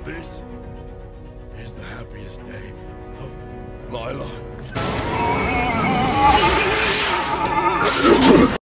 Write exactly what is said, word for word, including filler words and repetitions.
This is the happiest day of my life.